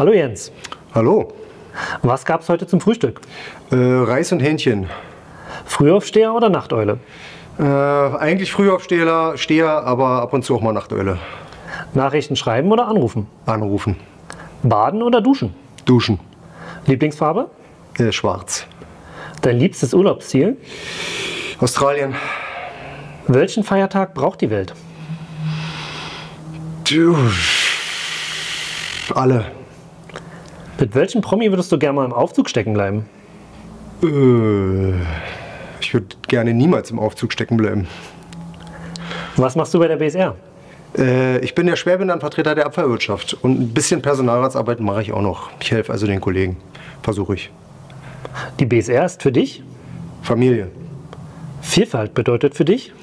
Hallo Jens, Hallo. was gab's heute zum Frühstück? Reis und Hähnchen. Frühaufsteher oder Nachteule? Eigentlich Frühaufsteher, aber ab und zu auch mal Nachteule. Nachrichten schreiben oder anrufen? Anrufen. Baden oder duschen? Duschen. Lieblingsfarbe? Schwarz. Dein liebstes Urlaubsziel? Australien. Welchen Feiertag braucht die Welt? Alle. Mit welchem Promi würdest du gerne mal im Aufzug stecken bleiben? Ich würde gerne niemals im Aufzug stecken bleiben. Was machst du bei der BSR? Ich bin der Schwerbehindertenvertreter der Abfallwirtschaft und ein bisschen Personalratsarbeit mache ich auch noch. Ich helfe also den Kollegen. Versuche ich. Die BSR ist für dich? Familie. Vielfalt bedeutet für dich?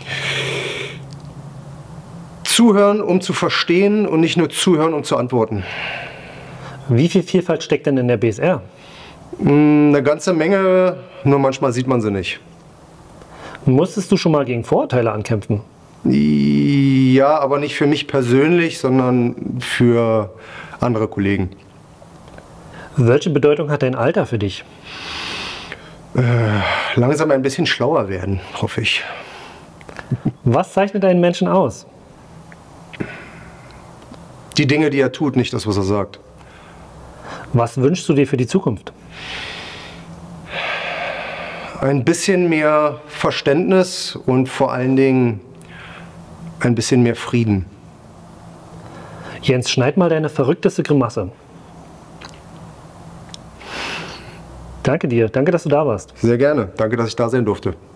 Zuhören, um zu verstehen und nicht nur zuhören, um zu antworten. Wie viel Vielfalt steckt denn in der BSR? Eine ganze Menge, nur manchmal sieht man sie nicht. Musstest du schon mal gegen Vorurteile ankämpfen? Ja, aber nicht für mich persönlich, sondern für andere Kollegen. Welche Bedeutung hat dein Alter für dich? Langsam ein bisschen schlauer werden, hoffe ich. Was zeichnet einen Menschen aus? Die Dinge, die er tut, nicht das, was er sagt. Was wünschst du dir für die Zukunft? Ein bisschen mehr Verständnis und vor allen Dingen ein bisschen mehr Frieden. Jens, schneid mal deine verrückteste Grimasse. Danke dir, danke, dass du da warst. Sehr gerne. Danke, dass ich da sein durfte.